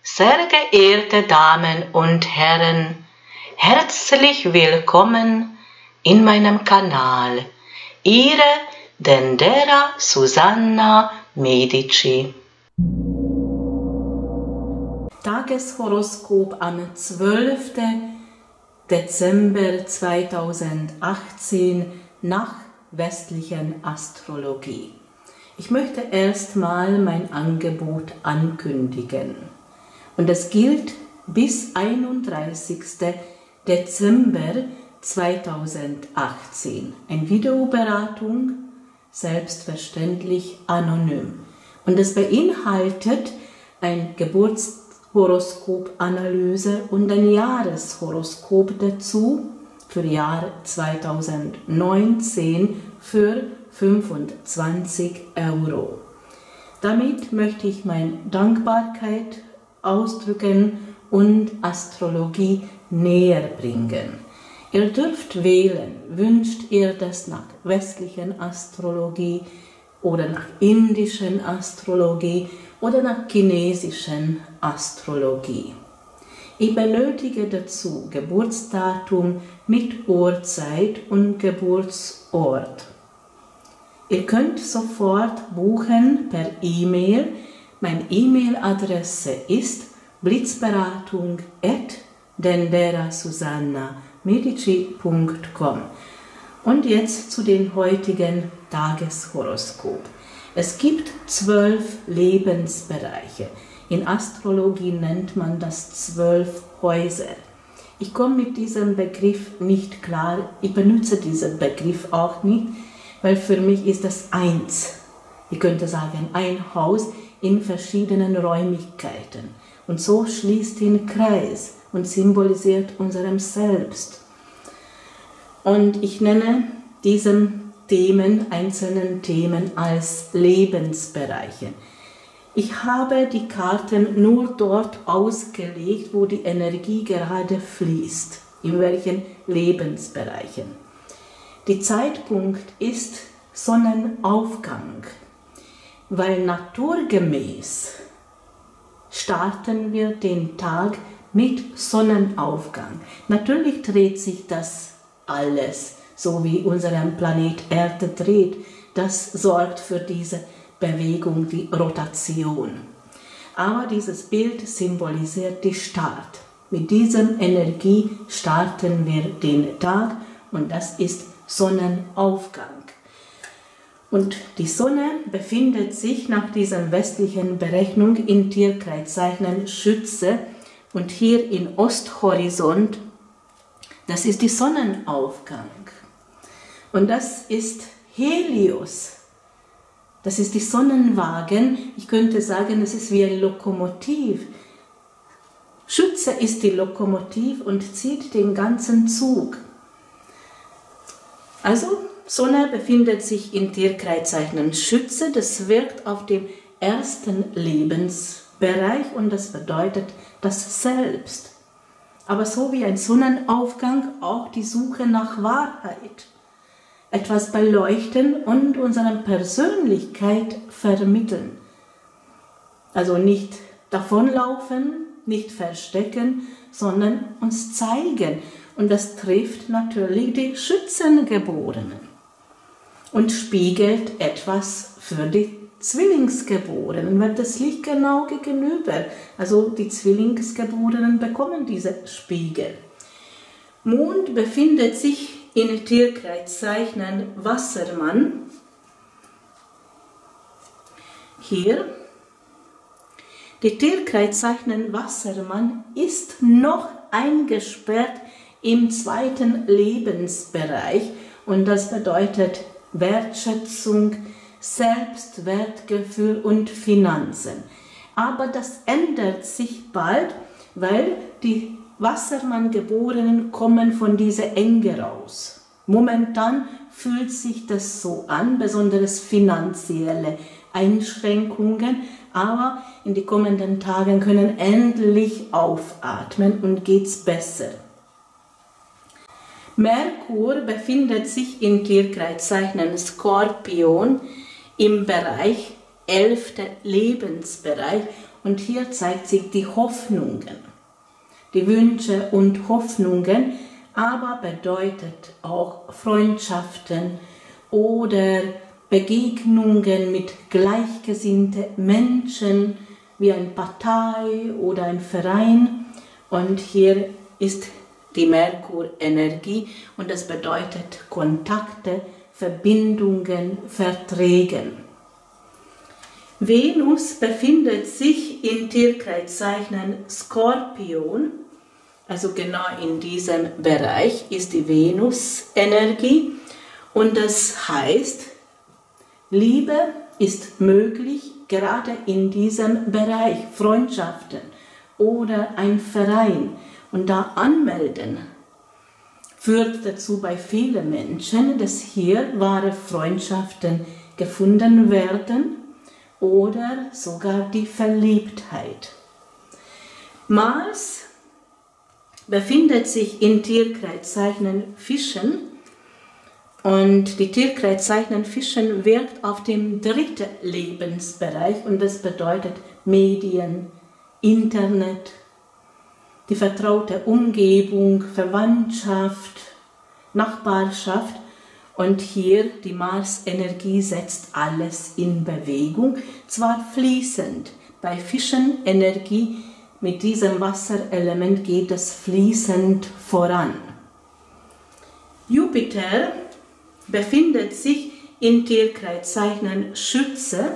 Sehr geehrte Damen und Herren, herzlich willkommen in meinem Kanal. Ihre Dendera Susanna Medici. Tageshoroskop am 12. Dezember 2018 nach westlichen Astrologie. Ich möchte erstmal mein Angebot ankündigen. Und es gilt bis 31. Dezember 2018. Eine Videoberatung, selbstverständlich anonym. Und es beinhaltet eine Geburtshoroskop-Analyse und ein Jahreshoroskop dazu für Jahr 2019 für 25 €. Damit möchte ich meine Dankbarkeit ausdrücken und Astrologie näher bringen. Ihr dürft wählen, wünscht ihr das nach westlichen Astrologie oder nach indischen Astrologie oder nach chinesischen Astrologie. Ich benötige dazu Geburtsdatum mit Uhrzeit und Geburtsort. Ihr könnt sofort buchen per E-Mail. Meine E-Mail-Adresse ist blitzberatung@denderasusanna.medici.com. Und jetzt zu den heutigen Tageshoroskop. Es gibt 12 Lebensbereiche. In Astrologie nennt man das 12 Häuser. Ich komme mit diesem Begriff nicht klar. Ich benutze diesen Begriff auch nicht, weil für mich ist das eins. Ich könnte sagen, ein Haus in verschiedenen Räumlichkeiten. Und so schließt den Kreis und symbolisiert unserem Selbst. Und ich nenne diese einzelnen Themen als Lebensbereiche. Ich habe die Karten nur dort ausgelegt, wo die Energie gerade fließt, in welchen Lebensbereichen. Der Zeitpunkt ist Sonnenaufgang, weil naturgemäß starten wir den Tag mit Sonnenaufgang. Natürlich dreht sich das alles, so wie unser Planet Erde dreht. Das sorgt für diese Bewegung, die Rotation. Aber dieses Bild symbolisiert den Start. Mit dieser Energie starten wir den Tag und das ist Sonnenaufgang. Und die Sonne befindet sich nach dieser westlichen Berechnung in Tierkreiszeichen Schütze und hier in Osthorizont, das ist der Sonnenaufgang. Und das ist Helios. Das ist die Sonnenwagen. Ich könnte sagen, es ist wie ein Lokomotiv. Schütze ist die Lokomotiv und zieht den ganzen Zug. Also, Sonne befindet sich in Tierkreiszeichen Schütze. Das wirkt auf den ersten Lebensbereich und das bedeutet das Selbst. Aber so wie ein Sonnenaufgang auch die Suche nach Wahrheit. Etwas beleuchten und unsere Persönlichkeit vermitteln. Also nicht davonlaufen, nicht verstecken, sondern uns zeigen. Und das trifft natürlich die Schützengeborenen und spiegelt etwas für die Zwillingsgeborenen, weil das liegt genau gegenüber. Also die Zwillingsgeborenen bekommen diese Spiegel. Mond befindet sich in Tierkreiszeichen Wassermann. Hier. Die Tierkreiszeichen Wassermann ist noch eingesperrt im zweiten Lebensbereich und das bedeutet Wertschätzung, Selbstwertgefühl und Finanzen. Aber das ändert sich bald, weil die Wassermann-Geborenen kommen von dieser Enge raus. Momentan fühlt sich das so an, besonders finanzielle Einschränkungen, aber in den kommenden Tagen können endlich aufatmen und geht's besser. Merkur befindet sich in Tierkreiszeichen Skorpion im Bereich 11. Lebensbereich Und hier zeigt sich die Hoffnungen, die Wünsche und Hoffnungen, aber bedeutet auch Freundschaften oder Begegnungen mit gleichgesinnten Menschen wie eine Partei oder ein Verein. Und hier ist die Merkur-Energie und das bedeutet Kontakte, Verbindungen, Verträge. Venus befindet sich in Tierkreiszeichen Skorpion, also genau in diesem Bereich ist die Venus-Energie und das heißt, Liebe ist möglich gerade in diesem Bereich, Freundschaften oder ein Verein und da anmelden führt dazu bei vielen Menschen, dass hier wahre Freundschaften gefunden werden oder sogar die Verliebtheit. Mars befindet sich in Tierkreiszeichen Fischen und die Tierkreiszeichen Fischen wirkt auf dem dritten Lebensbereich und das bedeutet Medien, Internet, die vertraute Umgebung, Verwandtschaft, Nachbarschaft und hier die Mars-Energie setzt alles in Bewegung, zwar fließend, bei Fischen-Energie mit diesem Wasserelement geht es fließend voran. Jupiter befindet sich in Tierkreiszeichen Schütze.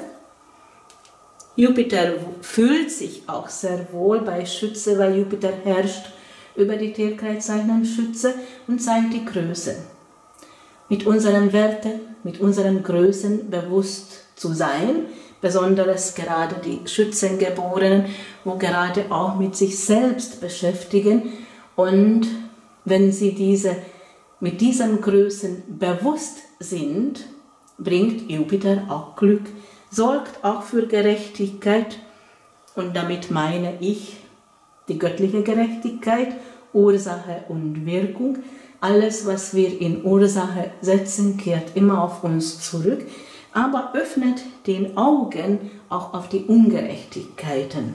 Jupiter fühlt sich auch sehr wohl bei Schütze, weil Jupiter herrscht über die Tierkreiszeichen Schütze und zeigt die Größe. Mit unseren Werten, mit unseren Größen bewusst zu sein, besonders gerade die Schützengeborenen, wo gerade auch mit sich selbst beschäftigen und wenn sie mit diesen Größen bewusst sind, bringt Jupiter auch Glück, sorgt auch für Gerechtigkeit und damit meine ich die göttliche Gerechtigkeit, Ursache und Wirkung. Alles, was wir in Ursache setzen, kehrt immer auf uns zurück, aber öffnet den Augen auch auf die Ungerechtigkeiten.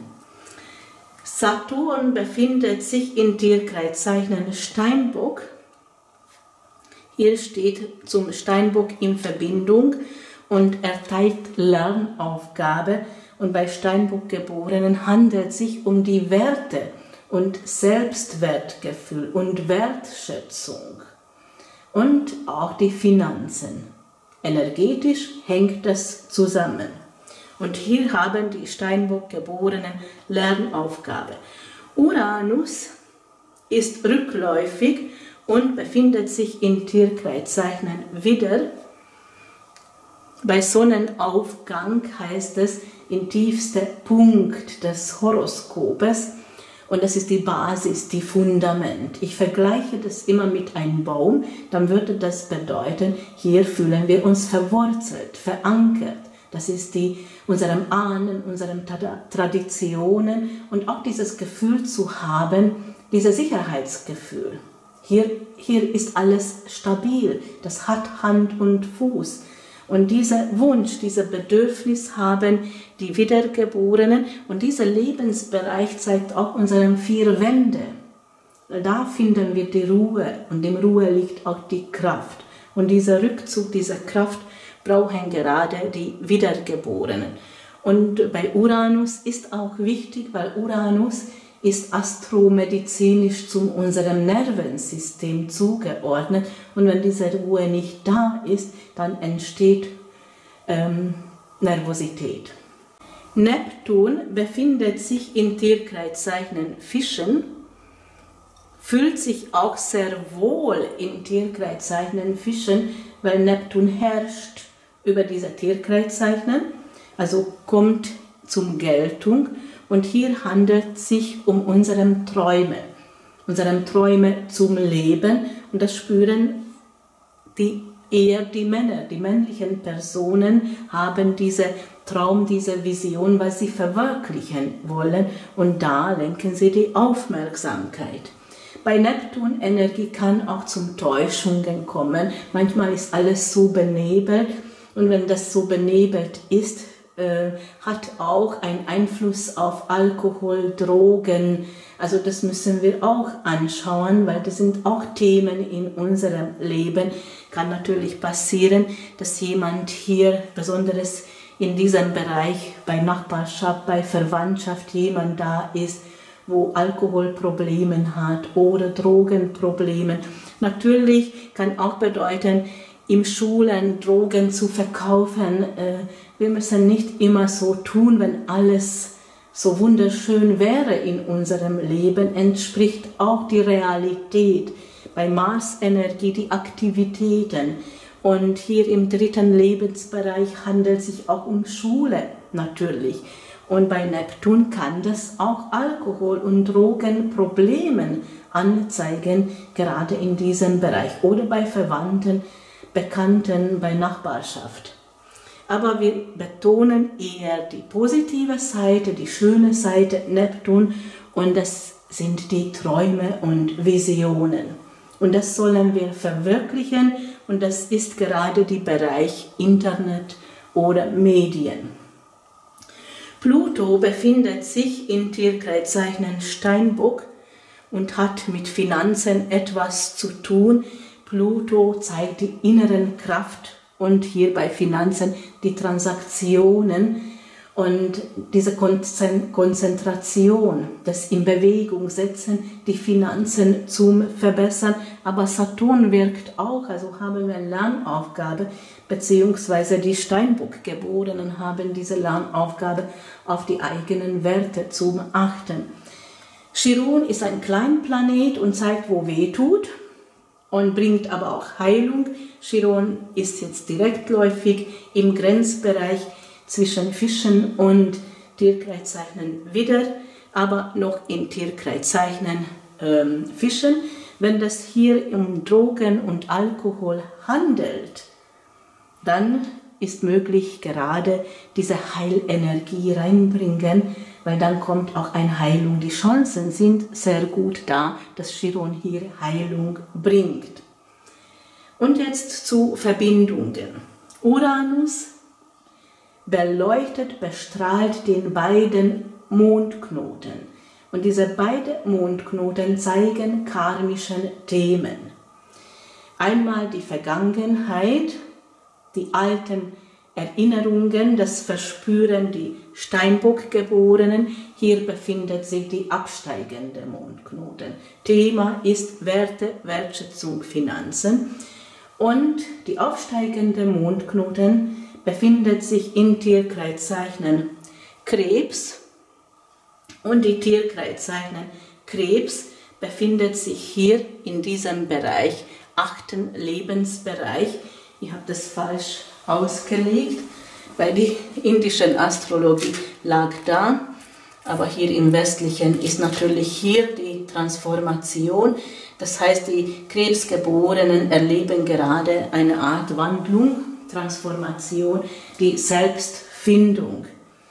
Saturn befindet sich in Tierkreiszeichen Steinbock. Hier steht zum Steinbock in Verbindung und erteilt Lernaufgabe. Und bei Steinbock-Geborenen handelt es sich um die Werte und Selbstwertgefühl und Wertschätzung und auch die Finanzen. Energetisch hängt das zusammen. Und hier haben die Steinbock-Geborenen Lernaufgabe. Uranus ist rückläufig und befindet sich in Tierkreiszeichen Widder. Bei Sonnenaufgang heißt es in tiefster Punkt des Horoskopes und das ist die Basis, die Fundament. Ich vergleiche das immer mit einem Baum, dann würde das bedeuten, hier fühlen wir uns verwurzelt, verankert. Das ist unserem Ahnen, unseren Traditionen und auch dieses Gefühl zu haben, dieses Sicherheitsgefühl. Hier ist alles stabil, das hat Hand und Fuß. Und dieser Wunsch, dieses Bedürfnis haben die Wiedergeborenen und dieser Lebensbereich zeigt auch unsere 4 Wände. Da finden wir die Ruhe und in Ruhe liegt auch die Kraft. Und dieser Rückzug, diese Kraft brauchen gerade die Wiedergeborenen. Und bei Uranus ist auch wichtig, weil Uranus ist astromedizinisch zu unserem Nervensystem zugeordnet. Und wenn diese Ruhe nicht da ist, dann entsteht Nervosität. Neptun befindet sich in Tierkreiszeichen Fischen, fühlt sich auch sehr wohl in Tierkreiszeichen Fischen, weil Neptun herrscht über diese Tierkreiszeichen, also kommt zum Geltung. Und hier handelt es sich um unsere Träume zum Leben. Und das spüren eher die Männer. Die männlichen Personen haben diesen Traum, diese Vision, was sie verwirklichen wollen. Und da lenken sie die Aufmerksamkeit. Bei Neptun-Energie kann auch zum Täuschungen kommen. Manchmal ist alles so benebelt. Und wenn das so benebelt ist, hat auch einen Einfluss auf Alkohol, Drogen. Also das müssen wir auch anschauen, weil das sind auch Themen in unserem Leben. Kann natürlich passieren, dass jemand hier besonders in diesem Bereich bei Nachbarschaft, bei Verwandtschaft jemand da ist, wo Alkoholprobleme hat oder Drogenprobleme. Natürlich kann auch bedeuten, im Schulen Drogen zu verkaufen. Wir müssen nicht immer so tun, wenn alles so wunderschön wäre in unserem Leben, entspricht auch die Realität. Bei Mars-Energie die Aktivitäten. Und hier im 3. Lebensbereich handelt es sich auch um Schule natürlich. Und bei Neptun kann das auch Alkohol- und Drogenprobleme anzeigen, gerade in diesem Bereich. Oder bei Verwandten, Bekannten, bei Nachbarschaft. Aber wir betonen eher die positive Seite, die schöne Seite Neptun. Und das sind die Träume und Visionen. Und das sollen wir verwirklichen. Und das ist gerade der Bereich Internet oder Medien. Pluto befindet sich in Tierkreiszeichen Steinbock und hat mit Finanzen etwas zu tun. Pluto zeigt die inneren Kraft und hier bei Finanzen die Transaktionen und diese Konzentration, das in Bewegung setzen, die Finanzen zum Verbessern. Aber Saturn wirkt auch, also haben wir eine Lernaufgabe, beziehungsweise die Steinbock-Geborenen haben diese Lernaufgabe, auf die eigenen Werte zu achten. Chiron ist ein Kleinplanet und zeigt, wo weh tut und bringt aber auch Heilung. Chiron ist jetzt direktläufig im Grenzbereich zwischen Fischen und Tierkreiszeichen Widder, aber noch in Tierkreiszeichen Fischen. Wenn das hier um Drogen und Alkohol handelt, dann ist möglich gerade diese Heilenergie reinbringen, weil dann kommt auch eine Heilung. Die Chancen sind sehr gut da, dass Chiron hier Heilung bringt. Und jetzt zu Verbindungen. Uranus beleuchtet, bestrahlt den beiden Mondknoten. Und diese beiden Mondknoten zeigen karmischen Themen. Einmal die Vergangenheit, die alten Erinnerungen, das Verspüren, die Steinbock-Geborenen. Hier befindet sich die absteigende Mondknoten. Thema ist Werte, Wertschätzung, Finanzen. Und die aufsteigende Mondknoten befindet sich in Tierkreiszeichen Krebs. Und die Tierkreiszeichen Krebs befindet sich hier in diesem Bereich, 8. Lebensbereich. Ich habe das falsch ausgelegt, weil die indische Astrologie lag da. Aber hier im Westlichen ist natürlich hier die Transformation. Das heißt, die Krebsgeborenen erleben gerade eine Art Wandlung, Transformation, die Selbstfindung.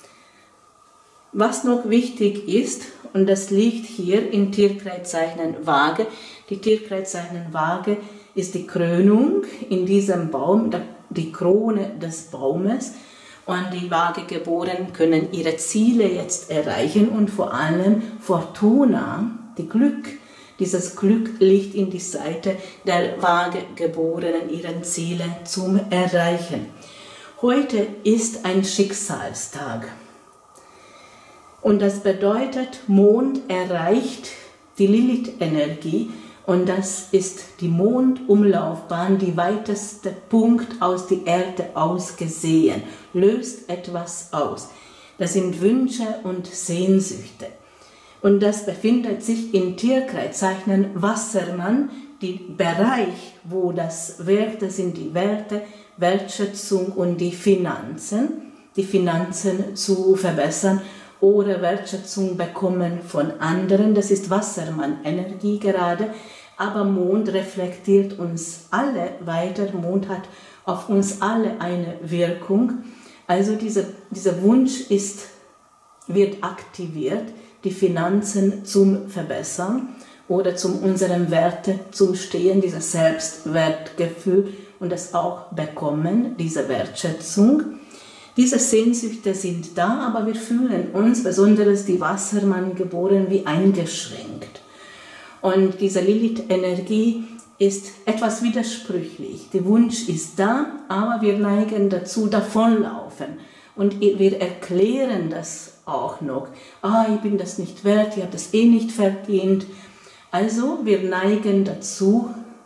Was noch wichtig ist, und das liegt hier in Tierkreiszeichen Waage, die Tierkreiszeichen Waage ist die Krönung in diesem Baum, die Krone des Baumes. Und die Waagegeborenen können ihre Ziele jetzt erreichen und vor allem Fortuna, die Glück, dieses Glück liegt in die Seite der Waagegeborenen, ihren Ziele zum Erreichen. Heute ist ein Schicksalstag. Und das bedeutet, Mond erreicht die Lilith-Energie. Und das ist die Mondumlaufbahn, die weiteste Punkt aus der Erde aus gesehen, löst etwas aus. Das sind Wünsche und Sehnsüchte. Und das befindet sich in Tierkreiszeichen Wassermann, der Bereich, wo das Werte sind, die Werte, Wertschätzung und die Finanzen zu verbessern oder Wertschätzung bekommen von anderen. Das ist Wassermann-Energie gerade, aber Mond reflektiert uns alle weiter. Mond hat auf uns alle eine Wirkung. Also dieser Wunsch wird aktiviert, die Finanzen zum Verbessern oder zum unseren Werte zum Stehen, dieses Selbstwertgefühl und das auch bekommen, diese Wertschätzung. Diese Sehnsüchte sind da, aber wir fühlen uns, besonders die Wassermann-Geborenen, wie eingeschränkt. Und diese Lilith-Energie ist etwas widersprüchlich. Der Wunsch ist da, aber wir neigen dazu, davonlaufen. Und wir erklären das auch noch. Ich bin das nicht wert, ich habe das eh nicht verdient. Also wir neigen dazu,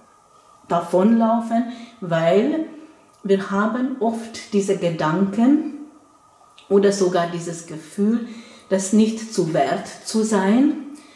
davonlaufen, weil wir haben oft diese Gedanken oder sogar dieses Gefühl, das nicht zu wert zu sein.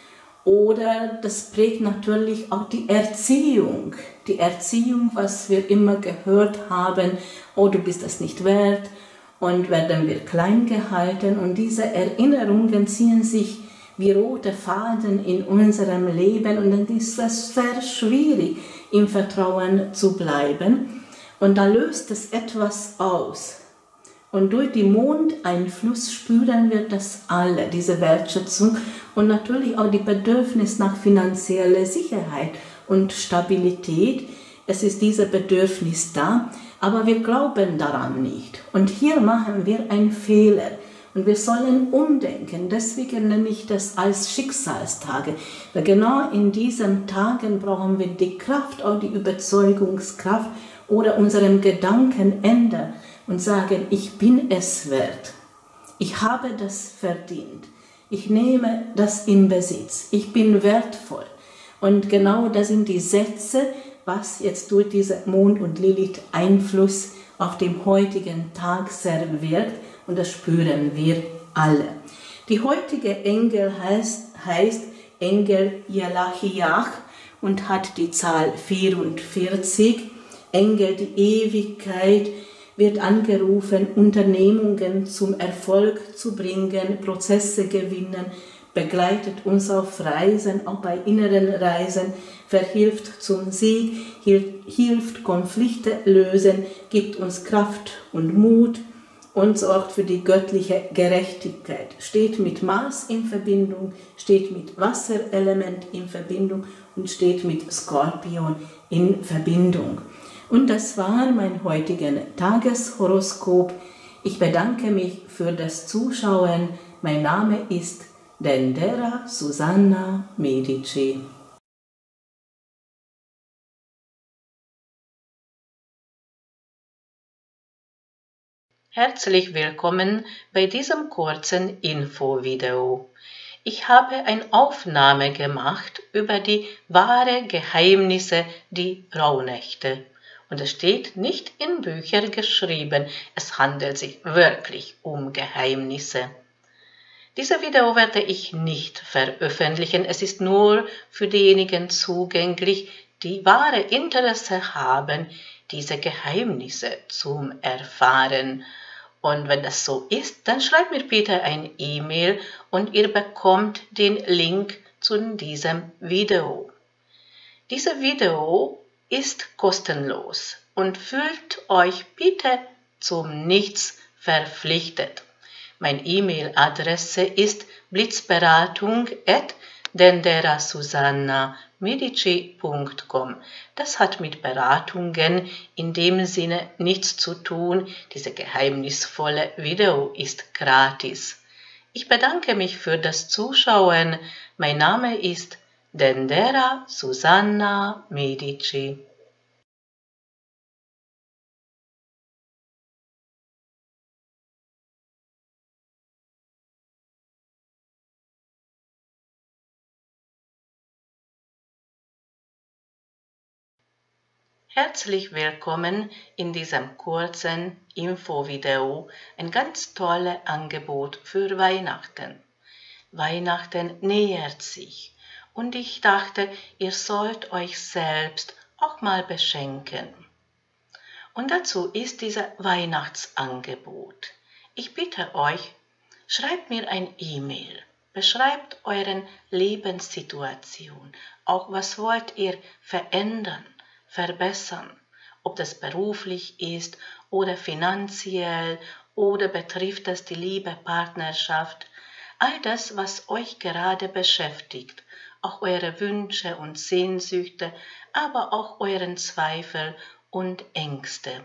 Oder das prägt natürlich auch die Erziehung. Die Erziehung, was wir immer gehört haben, du bist das nicht wert, und werden wir klein gehalten. Und diese Erinnerungen ziehen sich wie rote Faden in unserem Leben, und dann ist es sehr schwierig, im Vertrauen zu bleiben. Und da löst es etwas aus. Und durch den Mondeinfluss spüren wir das alle, diese Wertschätzung und natürlich auch die Bedürfnis nach finanzieller Sicherheit und Stabilität. Es ist dieses Bedürfnis da, aber wir glauben daran nicht. Und hier machen wir einen Fehler. Und wir sollen umdenken. Deswegen nenne ich das als Schicksalstage. Weil genau in diesen Tagen brauchen wir die Kraft, auch die Überzeugungskraft oder unseren Gedanken ändern und sagen, ich bin es wert. Ich habe das verdient. Ich nehme das in Besitz. Ich bin wertvoll. Und genau das sind die Sätze, was jetzt durch diesen Mond- und Lilith-Einfluss auf dem heutigen Tag sehr wirkt. Und das spüren wir alle. Die heutige Engel heißt Engel Yelahiach und hat die Zahl 44. Engel, die Ewigkeit, wird angerufen, Unternehmungen zum Erfolg zu bringen, Prozesse gewinnen, begleitet uns auf Reisen, auch bei inneren Reisen, verhilft zum Sieg, hilft Konflikte lösen, gibt uns Kraft und Mut und sorgt für die göttliche Gerechtigkeit. Steht mit Mars in Verbindung, steht mit Wasserelement in Verbindung und steht mit Skorpion in Verbindung. Und das war mein heutiges Tageshoroskop. Ich bedanke mich für das Zuschauen. Mein Name ist Dendera Susanna Medici. Herzlich willkommen bei diesem kurzen Infovideo. Ich habe eine Aufnahme gemacht über die wahren Geheimnisse der Rauhnächte. Und es steht nicht in Büchern geschrieben, es handelt sich wirklich um Geheimnisse. Dieses Video werde ich nicht veröffentlichen, es ist nur für diejenigen zugänglich, die wahre Interesse haben, diese Geheimnisse zu erfahren. Und wenn das so ist, dann schreibt mir bitte ein E-Mail und ihr bekommt den Link zu diesem Video. Dieses Video ist kostenlos und fühlt euch bitte zum Nichts verpflichtet. Meine E-Mail-Adresse ist blitzberatung@denderasusanna.medici.com. Das hat mit Beratungen in dem Sinne nichts zu tun. Diese geheimnisvolle Video ist gratis. Ich bedanke mich für das Zuschauen. Mein Name ist Dendera Susanna Medici. Herzlich willkommen in diesem kurzen Infovideo, ein ganz tolles Angebot für Weihnachten. Weihnachten nähert sich und ich dachte, ihr sollt euch selbst auch mal beschenken. Und dazu ist dieses Weihnachtsangebot. Ich bitte euch, schreibt mir ein E-Mail, beschreibt euren Lebenssituation, auch was wollt ihr verändern, verbessern, ob das beruflich ist oder finanziell oder betrifft das die Liebe, Partnerschaft, all das, was euch gerade beschäftigt, auch eure Wünsche und Sehnsüchte, aber auch euren Zweifel und Ängste.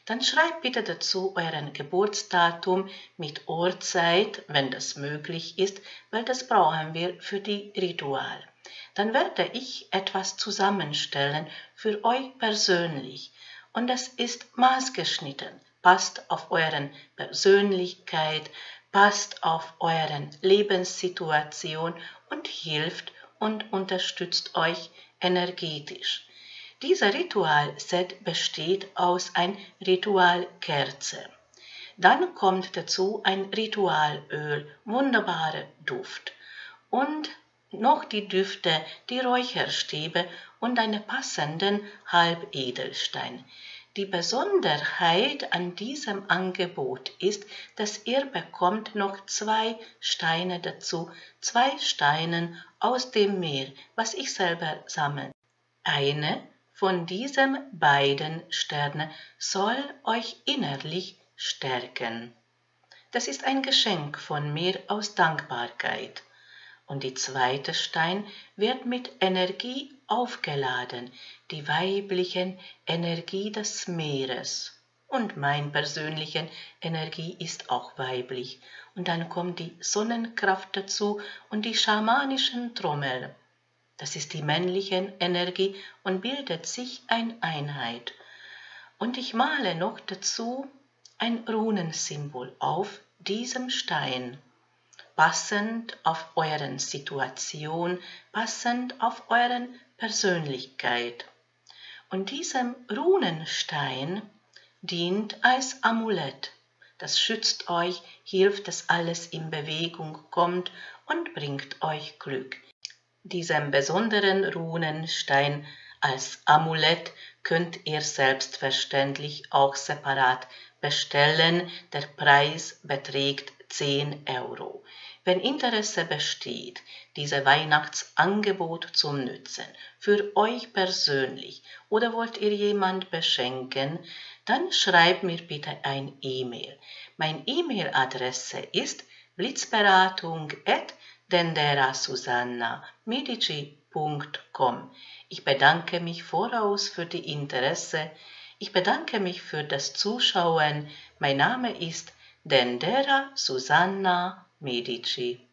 Dann schreibt bitte dazu euren Geburtsdatum mit Uhrzeit, wenn das möglich ist, weil das brauchen wir für die Ritual. Dann werde ich etwas zusammenstellen für euch persönlich und das ist maßgeschnitten, passt auf euren Persönlichkeit, passt auf euren Lebenssituation und hilft und unterstützt euch energetisch. Dieser Ritualset besteht aus einer Ritualkerze. Dann kommt dazu ein Ritualöl, wunderbarer Duft und noch die Düfte, die Räucherstäbe und einen passenden Halbedelstein. Die Besonderheit an diesem Angebot ist, dass ihr bekommt noch 2 Steine dazu, 2 Steine aus dem Meer, was ich selber sammle. Eine von diesen beiden Sternen soll euch innerlich stärken. Das ist ein Geschenk von mir aus Dankbarkeit. Und die zweite Stein wird mit Energie aufgeladen, die weiblichen Energie des Meeres. Und meine persönliche Energie ist auch weiblich. Und dann kommt die Sonnenkraft dazu und die schamanischen Trommel. Das ist die männliche Energie und bildet sich eine Einheit. Und ich male noch dazu ein Runensymbol auf diesem Stein, passend auf euren Situation, passend auf euren Persönlichkeit. Und diesem Runenstein dient als Amulett. Das schützt euch, hilft, dass alles in Bewegung kommt und bringt euch Glück. Diesen besonderen Runenstein als Amulett könnt ihr selbstverständlich auch separat bestellen. Der Preis beträgt 10 €. Wenn Interesse besteht, dieses Weihnachtsangebot zu nutzen, für euch persönlich oder wollt ihr jemand beschenken, dann schreibt mir bitte ein E-Mail. Meine E-Mail-Adresse ist blitzberatung@denderasusanna.medici.com. Ich bedanke mich voraus für die Interesse. Ich bedanke mich für das Zuschauen. Mein Name ist Dendera Susanna Medici.